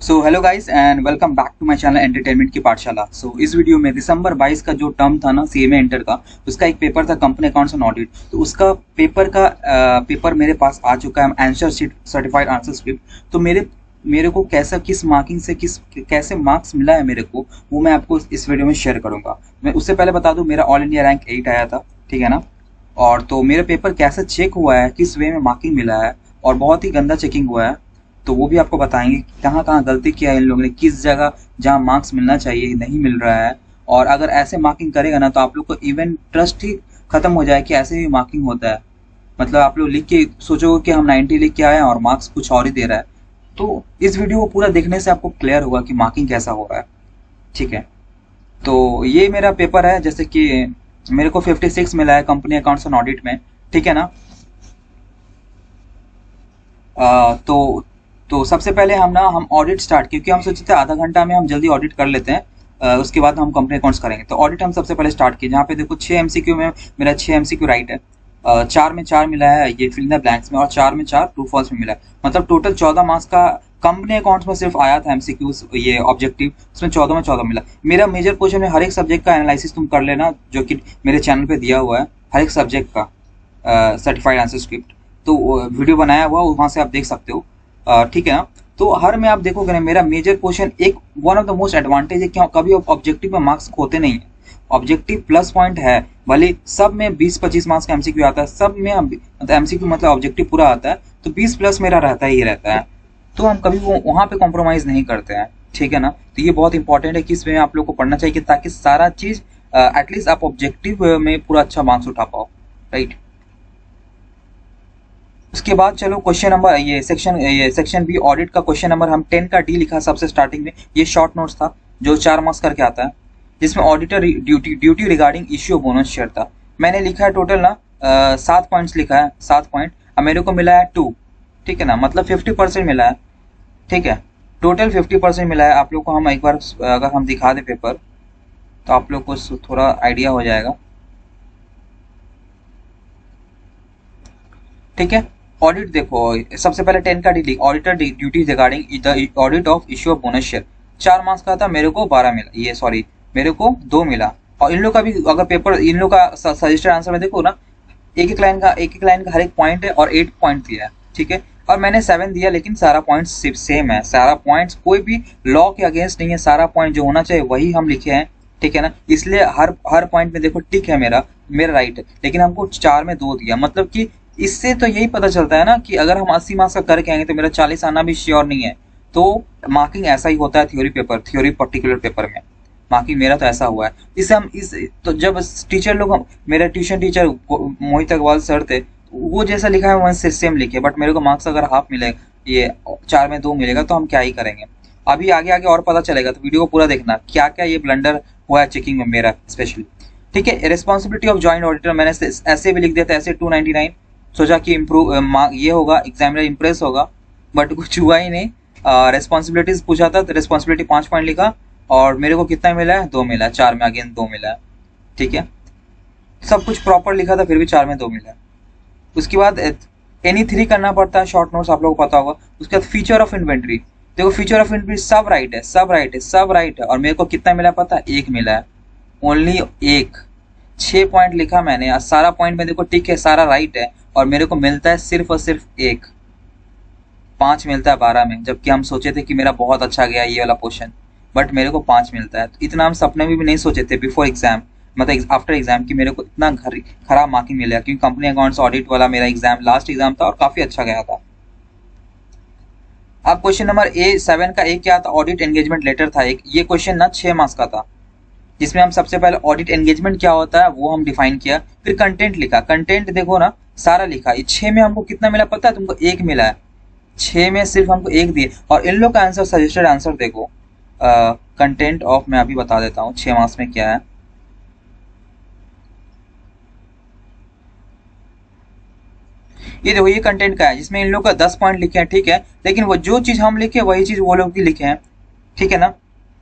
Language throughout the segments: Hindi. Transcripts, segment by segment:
So hello guys and welcome back to my channel entertainment की पाठशाला। इस वीडियो में दिसंबर 22 का जो टर्म था ना सीएमए इंटर का, उसका एक पेपर था कंपनी अकाउंट्स एंड ऑडिट। तो उसका पेपर मेरे पास आ चुका है, answer sheet certified answer script. तो मेरे को कैसा किस मार्किंग से कैसे मार्क्स मिला है मेरे को, वो मैं आपको इस वीडियो में शेयर करूंगा। मैं उससे पहले बता दूं, मेरा ऑल इंडिया रैंक 8 आया था, ठीक है ना। और तो मेरा पेपर कैसे चेक हुआ है, किस वे में मार्किंग मिला है, और बहुत ही गंदा चेकिंग हुआ है। तो वो भी आपको बताएंगे कहाँ कहाँ गलती किया है इन लोगों ने, किस जगह जहाँ मार्क्स मिलना चाहिए नहीं मिल रहा है। और अगर ऐसे मार्किंग करेगा ना तो आप लोग को इवन ट्रस्ट ही खत्म हो जाए कि ऐसे भी मार्किंग होता है। मतलब आप लोग लिख के सोचोगे कि हम 90 लिख के आए हैं और मार्क्स कुछ और ही दे रहा है। तो इस वीडियो को पूरा देखने से आपको क्लियर होगा कि मार्किंग कैसा हो रहा है, ठीक है। तो ये मेरा पेपर है, जैसे कि मेरे को 56 मिला है कंपनी अकाउंट्स एंड ऑडिट में, ठीक है ना। तो सबसे पहले हम ऑडिट स्टार्ट, क्योंकि हम सोचे थे आधा घंटा में हम जल्दी ऑडिट कर लेते हैं। उसके बाद हम कंपनी अकाउंट्स करेंगे। तो ऑडिट हम सबसे पहले स्टार्ट किए, जहाँ पे देखो 6 एमसीक्यू में मेरा 6 एमसीक्यू राइट है, 4 में 4 मिला है ये फिल इन द ब्लैंक्स में, और 4 में 4 ट्रू फॉल्स में मिला है। मतलब टोटल 14 मार्क्स का कंपनी अकाउंट्स में सिर्फ आया था एमसीक्यू, ये ऑब्जेक्टिव, उसमें 14 में 14 मिला। मेरा मेजर पोर्शन में हर एक सब्जेक्ट का एनालिसिस तुम कर लेना, जो कि मेरे चैनल पे दिया हुआ है, हर एक सब्जेक्ट का सर्टिफाइड आंसर स्क्रिप्ट। तो वीडियो बनाया हुआ वहां से आप देख सकते हो, ठीक है ना। तो हर में आप देखोगे ना, मेरा मेजर क्वेश्चन एक one of the most advantage है कि कभी ऑब्जेक्टिव में मार्क्स खोते नहीं है। ऑब्जेक्टिव प्लस पॉइंट है, भले सब में 20-25 मार्क्स का एमसीक्यू आता है, सब में मतलब एमसीक्यू मतलब ऑब्जेक्टिव पूरा आता है, तो 20 प्लस मेरा रहता ही रहता है। तो हम कभी वो वहां पे कॉम्प्रोमाइज नहीं करते हैं, ठीक है ना। तो ये बहुत इंपॉर्टेंट है कि इसमें आप लोग को पढ़ना चाहिए, ताकि सारा चीज एटलीस्ट आप ऑब्जेक्टिव में पूरा अच्छा मार्क्स उठा पाओ, राइट। उसके बाद चलो क्वेश्चन नंबर, ये सेक्शन बी ऑडिट का क्वेश्चन नंबर हम 10 का डी लिखा सबसे स्टार्टिंग में। ये शॉर्ट नोट्स था जो 4 मार्क्स करके आता है, जिसमें auditor duty regarding issue of bonus share था। मैंने लिखा है टोटल ना 7 पॉइंट्स लिखा है, 7 पॉइंट। अब मेरे को मिला है 2, ठीक है ना, मतलब 50% मिला है, ठीक है। टोटल 50% मिला है। आप लोग को हम एक बार अगर हम दिखा दे पेपर, तो आप लोग को थोड़ा आइडिया हो जाएगा, ठीक है। ऑडिट देखो, सबसे पहले 10 का D, auditor duty regarding the audit of issue of bonus share. 4 marks का था, मेरे को 12 मिला, ये सॉरी मेरे को 2 मिला। और इन लोग का भी अगर पेपर, इन लोग का सजेस्टेड आंसर में देखो ना, एक एक लाइन का हर एक पॉइंट है, और 8 पॉइंट दिया है, ठीक है। और मैंने 7 दिया, लेकिन सारा पॉइंट सिर्फ सेम है, सारा पॉइंट्स कोई भी लॉ के अगेंस्ट नहीं है, सारा पॉइंट जो होना चाहिए वही हम लिखे हैं, ठीक है ना। इसलिए हर हर पॉइंट में देखो टिक है, मेरा मेरा राइट है, लेकिन हमको 4 में 2 दिया। मतलब कि इससे तो यही पता चलता है ना कि अगर हम 80 मार्क्स का करके आएंगे तो मेरा 40 आना भी श्योर नहीं है। तो मार्किंग ऐसा ही होता है थ्योरी पर्टिकुलर पेपर में। मार्किंग मेरा तो ऐसा हुआ है। इससे हम इस तो जब टीचर लोग, मेरे tuition teacher Mohit Agarwal sir थे, वो जैसा लिखा है वैसे सेम लिखे, बट मेरे को मार्क्स अगर हाफ मिलेगा, ये 4 में 2 मिलेगा, तो हम क्या ही करेंगे। अभी आगे आगे और पता चलेगा, तो वीडियो को पूरा देखना क्या क्या ये ब्लंडर हुआ है चेकिंग में मेरा स्पेशली, ठीक है। रिस्पॉन्सिबिलिटी ऑफ ज्वाइंट ऑडिटर मैंने ऐसे भी लिख दिया था, ऐसे 299, सोचा कि इम्प्रूव ये होगा, एग्जामिनर इम्प्रेस होगा, बट कुछ हुआ ही नहीं। रिस्पॉन्सिबिलिटीज पूछा था, तो रिस्पॉन्सिबिलिटी 5 पॉइंट लिखा, और मेरे को कितना मिला है, 2 मिला है, 4 में अगेन 2 मिला है, ठीक है। सब कुछ प्रॉपर लिखा था, फिर भी 4 में 2 मिला है। उसके बाद एनी 3 करना पड़ता है, शॉर्ट नोट्स आप लोगों को पता होगा। उसके बाद फीचर ऑफ इन्वेंट्री, देखो फीचर ऑफ इन्वेंट्री सब राइट है, सब राइट है, सब राइट है, और मेरे को कितना मिला पता है, 1 मिला है, ओनली 1। 6 पॉइंट लिखा मैंने, और सारा पॉइंट में देखो टिक है, सारा राइट है, और मेरे को मिलता है सिर्फ और सिर्फ 1। 5 मिलता है 12 में, जबकि हम सोचे थे कि मेरा बहुत अच्छा गया ये वाला पोर्शन, बट मेरे को 5 मिलता है। तो इतना हम सपने में भी नहीं सोचे थे बिफोर एग्जाम, मतलब आफ्टर एग्जाम, कि मेरे को इतना खराब मार्किंग मिलेगा, क्योंकि कंपनी अकाउंट्स ऑडिट वाला मेरा एग्जाम लास्ट एग्जाम था और काफी अच्छा गया था। अब क्वेश्चन नंबर A7 का एक क्या था, ऑडिट एंगेजमेंट लेटर था एक। ये क्वेश्चन ना 6 मार्क्स का था, जिसमें हम सबसे पहले ऑडिट एंगेजमेंट क्या होता है वो हम डिफाइन किया, फिर कंटेंट लिखा। कंटेंट देखो ना, सारा लिखा। ये 6 में हमको कितना मिला पता है तुमको, 1 मिला है। 6 में सिर्फ हमको 1 दिए, और इन लोग का आंसर, सजेस्टेड आंसर देखो, कंटेंट ऑफ, मैं अभी बता देता हूँ 6 मार्क्स में क्या है। ये देखो, ये कंटेंट का है, जिसमें इन लोग का 10 पॉइंट लिखे हैं, ठीक है। लेकिन वो जो चीज हम लिखे वही चीज वो लोग भी लिखे हैं, ठीक है ना।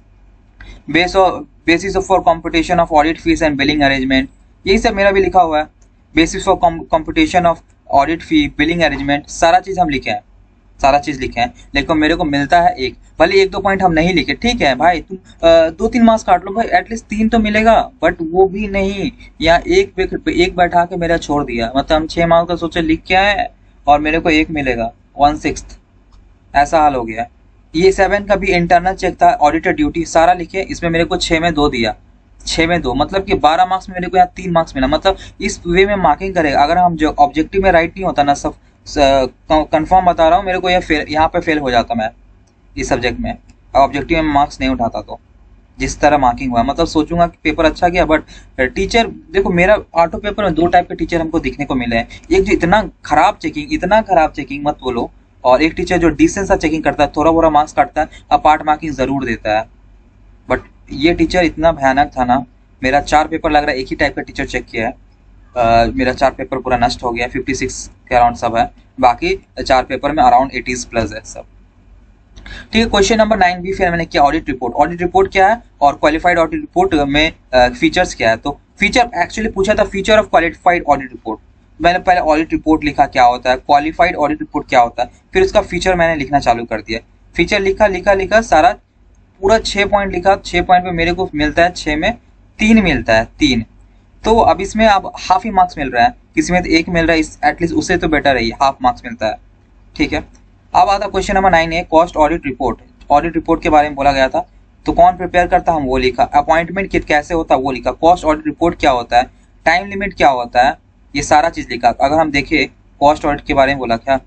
Basis for computation of audit fees and billing arrangement, यही सब मेरा भी लिखा हुआ है। Basis for computation of audit fee, billing arrangement, सारा चीज हम लिखे हैं, सारा चीज लिखे हैं, लेकिन मेरे को मिलता है एक। भले एक दो पॉइंट हम नहीं लिखे, ठीक है भाई, तुम 2-3 मार्क्स काट लो भाई, एटलीस्ट 3 तो मिलेगा, बट वो भी नहीं। यहाँ एक बैठा के मेरा छोड़ दिया, मतलब हम 6 मार्क्स का सोचे लिख के आए और मेरे को एक मिलेगा, 1/6। ऐसा हाल हो गया। ये 7 का भी इंटरनल चेक था, ऑडिटर ड्यूटी सारा लिखे, इसमें मेरे को 6 में 2 दिया, 6 में 2, मतलब कि 12 मार्क्स में मेरे को यहाँ 3 मार्क्स मिला। मतलब इस वे में मार्किंग करेगा। अगर हम जो ऑब्जेक्टिव में राइट नहीं होता ना, सब कंफर्म बता रहा हूँ, मेरे को यहाँ पे फेल हो जाता मैं इस सब्जेक्ट में, ऑब्जेक्टिव में मार्क्स नहीं उठाता। तो जिस तरह मार्किंग हुआ, मतलब सोचूंगा कि पेपर अच्छा गया, बट टीचर देखो, मेरा ऑटो पेपर में 2 टाइप के टीचर हमको दिखने को मिले हैं। एक जो इतना खराब चेकिंग मत बोलो, और एक टीचर जो डिसेंट सा चेकिंग करता है, थोड़ा बोरा मार्क्स काटता है, पार्ट मार्किंग जरूर देता है। बट ये टीचर इतना भयानक था ना, मेरा 4 पेपर लग रहा है एक ही टाइप का टीचर चेक किया है। मेरा 4 पेपर पूरा नष्ट हो गया, 56 के अराउंड सब है, बाकी 4 पेपर में अराउंड 80 प्लस है सब। ठीक है, क्वेश्चन नंबर 9 भी फिर मैंने किया ऑडिट रिपोर्ट। ऑडिट रिपोर्ट क्या है और क्वालिफाइड ऑडिट रिपोर्ट में फीचर्स क्या है। तो फीचर एक्चुअली पूछा था, feature of qualified audit report. मैंने पहले ऑडिट रिपोर्ट लिखा क्या होता है, क्वालिफाइड ऑडिट रिपोर्ट क्या होता है, फिर उसका फीचर मैंने लिखना चालू कर दिया। फीचर लिखा सारा पूरा 6 पॉइंट लिखा। 6 पॉइंट पे मेरे को मिलता है 6 में 3 मिलता है, 3। तो अब इसमें अब हाफ ही मार्क्स मिल रहा है, किसी में तो 1 मिल रहा है, एटलीस्ट उससे तो बेटर है, हाफ मार्क्स मिलता है। ठीक है, अब आता क्वेश्चन नंबर 9 है cost audit report. Audit report के बारे में बोला गया था, तो कौन प्रिपेयर करता है हम वो लिखा, अपॉइंटमेंट कैसे होता है वो लिखा, कॉस्ट ऑडिट रिपोर्ट क्या होता है, टाइम लिमिट क्या होता है, ये सारा चीज लिखा। अगर हम देखें कॉस्ट ऑडिट के बारे में बोला क्या,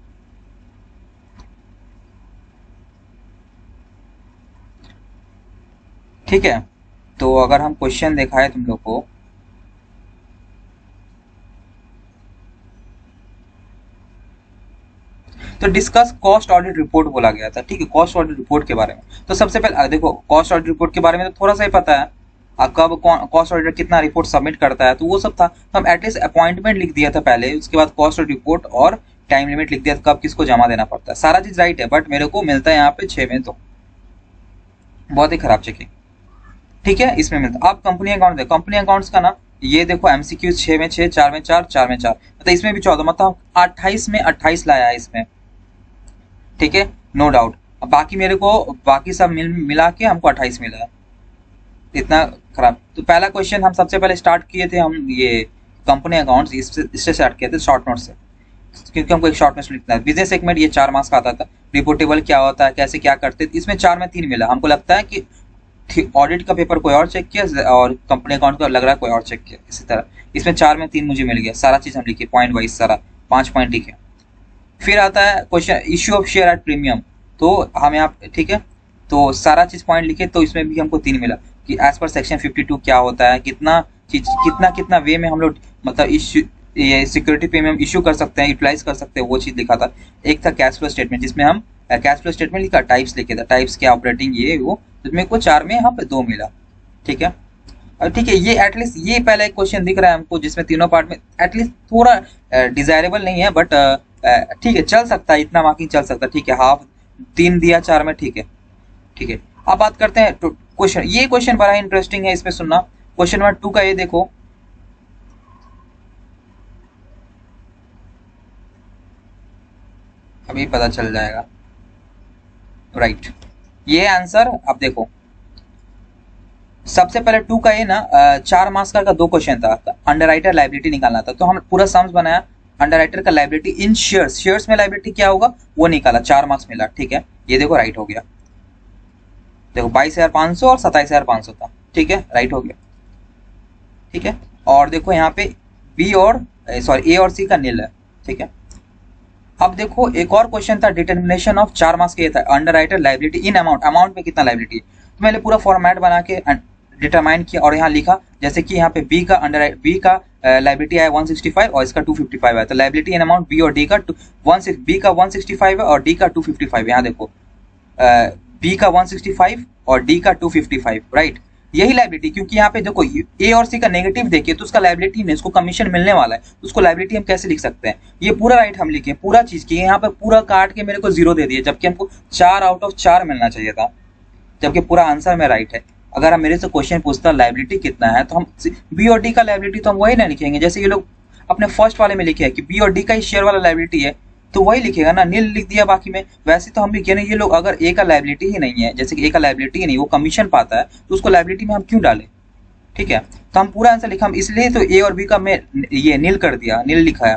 ठीक है। तो अगर हम क्वेश्चन दिखाए तुम लोग को, तो डिस्कस कॉस्ट ऑडिट रिपोर्ट बोला गया था। ठीक है, कॉस्ट ऑडिट रिपोर्ट के बारे में तो सबसे पहले देखो, कॉस्ट ऑडिट रिपोर्ट के बारे में तो थोड़ा सा ही पता है, कब कॉस्ट ऑडिटर कितना रिपोर्ट सबमिट करता है, तो वो सब था। तो हम एटलीस्ट अपॉइंटमेंट लिख दिया था पहले, उसके बाद कॉस्ट ऑडिट रिपोर्ट और टाइम लिमिट लिख दिया था, कब किसको जमा देना पड़ता है, सारा चीज राइट है। बट मेरे को मिलता है यहाँ पे 6 में, तो बहुत ही खराब चेकिंग। ठीक है, इसमें मिलता। अब कंपनी अकाउंट देखो, कंपनी अकाउंट्स का ना ये देखो एमसीक्यू 6 में 6, 4 में 4, 4 में 4, मतलब इसमें भी 14, मतलब 28 में 28 लाया है इसमें। ठीक है, नो डाउट। अब बाकी मेरे को बाकी सब मिला के हमको 28 मिला है, इतना खराब। तो पहला क्वेश्चन हम सबसे पहले स्टार्ट किए थे, हम ये कंपनी अकाउंट्स इससे स्टार्ट किए थे, शॉर्ट नोट से, क्योंकि हमको एक शॉर्ट नोट लिखना है। बिजनेस सेगमेंट ये 4 मार्क्स का आता था। रिपोर्टेबल क्या होता है, कैसे क्या करते, इसमें 4 में 3 मिला। हमको लगता है कि ऑडिट का पेपर कोई और चेक किया और कंपनी अकाउंट का लग रहा है कोई और चेक किया, इसी तरह इसमें 4 में 3 मुझे मिल गया। सारा चीज हम लिखे पॉइंट वाइज, सारा 5 पॉइंट लिखे। फिर आता है question issue of share at premium, तो हम यहाँ, ठीक है, तो सारा चीज पॉइंट लिखे, तो इसमें भी हमको 3 मिला कि एज पर सेक्शन 52 क्या होता है, कितना चीज कितना वे में हम लोग मतलब इश्यू ये सिक्योरिटी प्रीमियम इश्यू कर सकते हैं, यूटिलाइज कर सकते हैं, वो चीज लिखा था। एक था कैश फ्लो स्टेटमेंट, जिसमें हम कैश फ्लो स्टेटमेंट लिखा, टाइप्स लिखे था, टाइप्स क्या ऑपरेटिंग ये वो, जिसमें को 4 में यहाँ पे 2 मिला। ठीक है, ठीक है, ये एटलीस्ट ये पहला एक क्वेश्चन दिख रहा है हमको, जिसमें तीनों पार्ट में एटलीस्ट थोड़ा डिजायरेबल नहीं है, बट ठीक है, चल सकता है, इतना मार्किंग चल सकता है। ठीक है, हाफ 3 दिया 4 में, ठीक है। ठीक है, अब बात करते हैं क्वेश्चन। ये क्वेश्चन बड़ा इंटरेस्टिंग है, इसमें सुनना। क्वेश्चन नंबर 2 का ये देखो, अभी पता चल जाएगा, राइट। ये आंसर अब देखो, सबसे पहले 2 का ये ना 4 मार्क्स का 2 क्वेश्चन था, अंडर राइटर लाइबिलिटी निकालना था। तो हम पूरा सम्स बनाया, अंडर राइटर का लाइबिलिटी इन शेयर्स, शेयर्स में लाइबिलिटी क्या होगा वो निकाला, 4 मार्क्स मिला। ठीक है, ये देखो राइट हो गया, देखो 22,500 और 27,500 था। ठीक है, राइट हो गया। ठीक है, और देखो यहाँ पे बी और सॉरी ए और सी का नील है। ठीक है, अब देखो एक और क्वेश्चन था, डिटर्मिनेशन ऑफ 4 मार्क्स के था, underwriter liability in amount, amount में कितना लाइबिलिटी है। तो मैंने पूरा फॉर्मेट बना के डिटरमाइन किया और यहाँ लिखा, जैसे कि यहाँ पे बी का लाइबिलिटी है 165 और इसका 255 है, तो लाइबिलिटी इन अमाउंट बी और डी का बी का 165 है और डी का 255। यहाँ देखो बी का 165 और डी का 255, राइट, यही लाइबिलिटी। क्योंकि यहाँ पे देखो ए और सी का नेगेटिव देखिए तो उसका लाइबिलिटी नहीं, उसको कमीशन मिलने वाला है, उसको लाइबिलिटी हम कैसे लिख सकते हैं। ये पूरा राइट हम लिखे, पूरा चीज की, यहाँ पे पूरा काट के मेरे को 0 दे दिए, जबकि हमको 4 आउट ऑफ 4 मिलना चाहिए था, जबकि पूरा आंसर में राइट है। अगर हम मेरे से क्वेश्चन पूछता लाइबिलिटी कितना है, तो हम बी और डी का लाइबिलिटी तो हम वही ना लिखेंगे, जैसे ये लोग अपने फर्स्ट वाले में लिखे है कि बी और डी का ही शेयर वाला लाइबिलिटी है, तो वही लिखेगा ना, नील लिख दिया बाकी में। वैसे तो हम भी कह रहे हैं ये लोग अगर ए का लाइबिलिटी ही नहीं है, जैसे कि ए का लाइबिलिटी ही नहीं, वो कमीशन पाता है, तो उसको लाइबिलिटी में हम क्यों डालें? ठीक है, तो हम पूरा आंसर लिखा, हम इसलिए तो ए और बी का मैं ये नील कर दिया, नील लिखाया।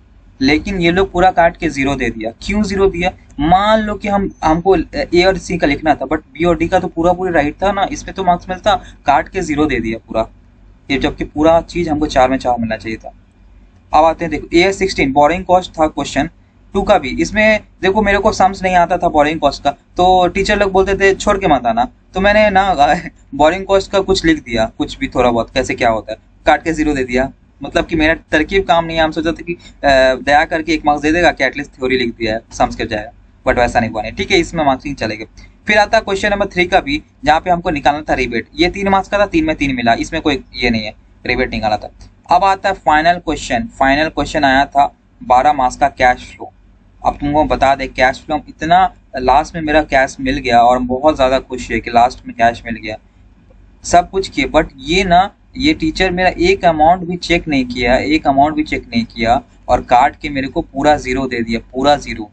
लेकिन ये लोग पूरा काट के जीरो दे दिया। क्यों जीरो दिया? मान लो कि हमको ए और सी का लिखना था, बट बी और डी का तो पूरा पूरी राइट था ना, इसमें तो मार्क्स मिलता, काट के जीरो दे दिया पूरा, ये जबकि पूरा चीज हमको 4 में 4 मिलना चाहिए था। अब आते हैं, देखो AS16 बोरिंग कॉस्ट था क्वेश्चन 2 का भी। इसमें देखो मेरे को सम्स नहीं आता था बोरिंग कॉस्ट का, तो टीचर लोग बोलते थे छोड़ के मत आना, तो मैंने ना बोरिंग कॉस्ट का कुछ लिख दिया, कुछ भी थोड़ा बहुत कैसे क्या होता है, काट के जीरो दे दिया। मतलब कि मेरा तरकीब काम नहीं है, हम सोचा था कि दया करके 1 मार्क्स दे देगा कि एटलीस्ट थ्योरी लिख दिया है, सम्स कर जाएगा, बट वैसा नहीं बने। ठीक है, इसमें मार्क्सिंग चलेगा। फिर आता है क्वेश्चन नंबर 3 का भी, जहाँ पे हमको निकालना था रिबेट। ये 3 मार्क्स का था, 3 में 3 मिला, इसमें कोई ये नहीं है, रिबेट निकाला था। अब आता है फाइनल क्वेश्चन। फाइनल क्वेश्चन आया था 12 मार्क्स का कैश फ्लो। अब तुमको बता दे कैश फ्लो इतना, लास्ट में मेरा कैश मिल गया और बहुत ज्यादा खुशी है कि लास्ट में कैश मिल गया, सब कुछ किए, बट ये ना, ये टीचर मेरा एक अमाउंट भी चेक नहीं किया, एक अमाउंट भी चेक नहीं किया, और काट के मेरे को पूरा जीरो दे दिया, पूरा जीरो।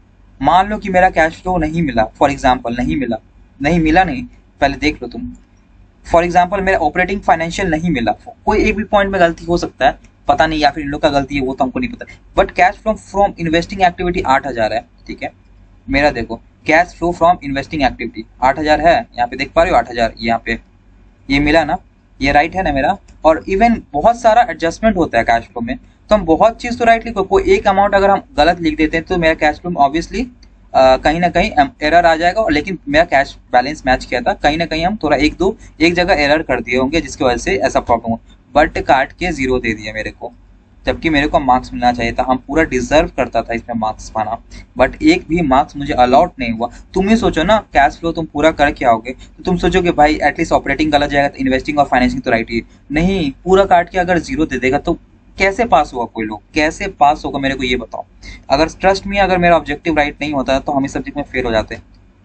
मान लो कि मेरा कैश फ्लो नहीं मिला, फॉर एग्जाम्पल नहीं मिला, नहीं मिला नहीं, पहले देख लो तुम। फॉर एग्जाम्पल मेरा ऑपरेटिंग फाइनेंशियल नहीं मिला, कोई एक भी पॉइंट में गलती हो सकता है, पता नहीं, या फिर इन लोग का गलती है, वो तो हमको नहीं पता। But cash flow from investing activity 8000 है। ठीक है, मेरा देखो cash flow from investing activity 8000 है, यहाँ पे देख पा रहे हो 8000, यहाँ पे ये मिला ना, ये राइट है ना मेरा। और इवन बहुत सारा एडजस्टमेंट होता है कैश फ्लो में, तो हम बहुत चीज तो राइट लिखो, कोई एक अमाउंट अगर हम गलत लिख देते हैं तो मेरा कैश फ्लो में ऑब्वियसली कहीं ना कहीं एरर आ जाएगा। लेकिन मेरा कैश बैलेंस मैच किया था, कहीं ना कहीं हम थोड़ा एक जगह एरर कर दिए होंगे, जिसकी वजह से ऐसा प्रॉब्लम हो, बट काट के जीरो दे दिया मेरे को, जबकि मेरे को मार्क्स मिलना चाहिए था, हम पूरा डिजर्व करता था इसमें मार्क्स पाना, बट एक भी मार्क्स मुझे अलॉट नहीं हुआ। तुम ही सोचो ना, कैश फ्लो तुम पूरा करके आओगे तो तुम सोचोगे भाई एटलीस्ट ऑपरेटिंग गलत जाएगा तो इन्वेस्टिंग और फाइनेंसिंग तो राइट ही, नहीं, पूरा काट के अगर जीरो दे देगा तो कैसे पास होगा कोई लोग, कैसे पास होगा मेरे को ये बताओ। अगर ट्रस्ट में, अगर मेरा ऑब्जेक्टिव राइट नहीं होता तो हम इस सब्जेक्ट में फेल हो जाते।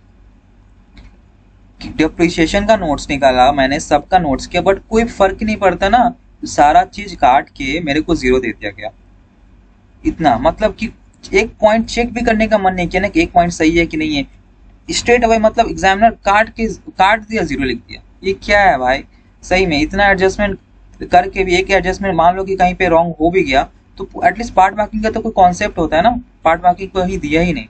डिप्रिसिएशन का नोट्स निकाला मैंने, सबका नोट्स किया, बट कोई फर्क नहीं पड़ता ना, सारा चीज काट के मेरे को जीरो दे दिया गया। इतना मतलब कि एक पॉइंट चेक भी करने का मन नहीं किया ना कि एक पॉइंट सही है कि नहीं है, स्ट्रेट अवे मतलब एग्जामिनर काट दिया, जीरो लिख दिया। ये क्या है भाई, सही में इतना एडजस्टमेंट करके भी, एक एडजस्टमेंट मान लो कि कहीं पे रॉन्ग हो भी गया तो एटलीस्ट पार्ट मार्किंग का तो कोई कॉन्सेप्ट होता है ना, पार्ट मार्किंग को ही दिया ही नहीं।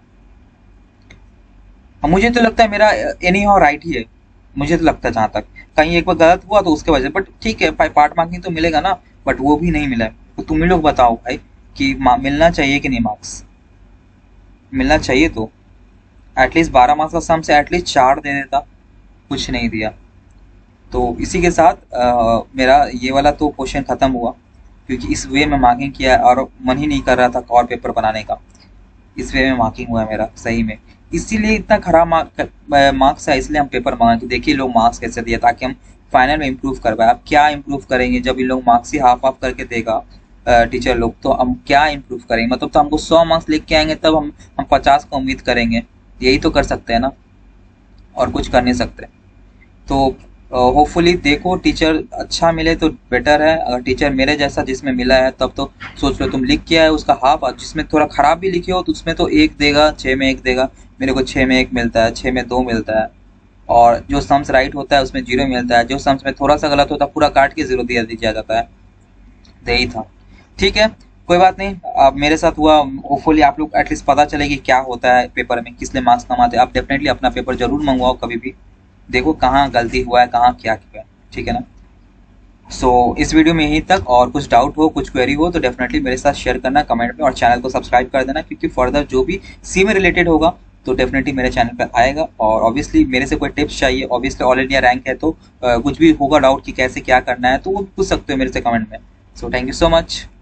मुझे तो लगता है मेरा एनी हाउ राइट ही है, मुझे तो लगता है, जहां तक कहीं एक बार गलत हुआ तो उसके वजह, बट ठीक है पार्ट मार्किंग तो मिलेगा ना, बट वो भी नहीं मिला है। तो तुम ही लोग बताओ भाई कि मिलना चाहिए कि नहीं, मार्क्स मिलना चाहिए तो एटलीस्ट 12 मार्क्स का सम से एटलीस्ट 4 दे देता, कुछ नहीं दिया। तो इसी के साथ मेरा ये वाला तो क्वेश्चन खत्म हुआ, क्योंकि इस वे में मार्किंग किया और मन ही नहीं कर रहा था और पेपर बनाने का, इस वे में मार्किंग हुआ है मेरा सही में, इसीलिए इतना खराब मार्क्स है, इसलिए हम पेपर मांगा कि देखिए लोग मार्क्स कैसे दिया, ताकि हम फाइनल में इम्प्रूव कर पाए। अब क्या इम्प्रूव करेंगे जब इन लोग मार्क्स ही हाफ हाफ करके देगा टीचर लोग, तो हम क्या इम्प्रूव करेंगे, मतलब तो हमको 100 मार्क्स लेके के आएंगे तब हम 50 का उम्मीद करेंगे, यही तो कर सकते हैं ना, और कुछ कर नहीं सकते। तो होपफुली देखो टीचर अच्छा मिले तो बेटर है, अगर टीचर मेरे जैसा जिसमें मिला है तब तो सोच लो तुम लिख के आए उसका हाफ, और जिसमें थोड़ा खराब भी लिखे हो तो उसमें तो 1 देगा, 6 में 1 देगा, मेरे को 6 में 1 मिलता है, 6 में 2 मिलता है, और जो सम्स राइट होता है उसमें 0 मिलता है, जो सम्स में थोड़ा सा गलत होता है पूरा काट के 0 दिया जाता है। यही था, ठीक है, कोई बात नहीं, अब मेरे साथ हुआ, होपफुली आप लोग एटलीस्ट पता चले कि क्या होता है पेपर में, किस लिए मार्क्स कम आते हैं। आप डेफिनेटली अपना पेपर जरूर मंगवाओ कभी भी, देखो कहाँ गलती हुआ है, कहाँ क्या किया है, ठीक है ना। सो इस वीडियो में यहीं तक, और कुछ डाउट हो, कुछ क्वेरी हो तो डेफिनेटली मेरे साथ शेयर करना कमेंट में, और चैनल को सब्सक्राइब कर देना, क्योंकि फर्दर जो भी सी में रिलेटेड होगा तो डेफिनेटली मेरे चैनल पर आएगा। और ऑब्वियसली मेरे से कोई टिप्स चाहिए, ऑब्वियसली ऑल इंडिया रैंक है तो कुछ भी होगा डाउट कि कैसे क्या करना है तो वो पूछ सकते हो मेरे से कमेंट में। So thank you so much.